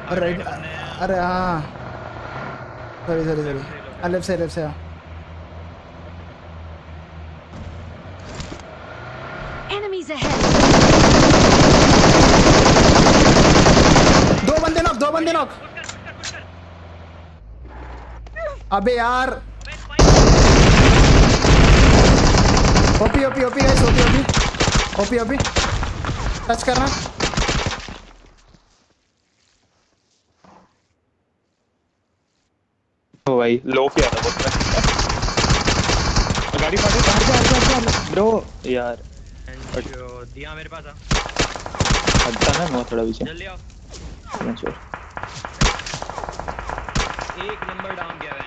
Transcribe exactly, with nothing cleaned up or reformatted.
और राइट। अरे हाँ सॉरी सॉरी सॉरी, लेफ्ट से लेफ्ट से। Enemies ahead. दो बंदे नॉक, दो बंदे नॉक। अबे यार OP OP OP guys, OP OP OP OP touch करना। ओ भाई लो पे आता बहुत। गाड़ी फाड़ी बाहर जा बाहर जा ब्रो यार। जो दिया मेरे पास आ। हटता ना मैं थोड़ा पीछे। जल्दी आओ। चल एक नंबर डाउन किया है।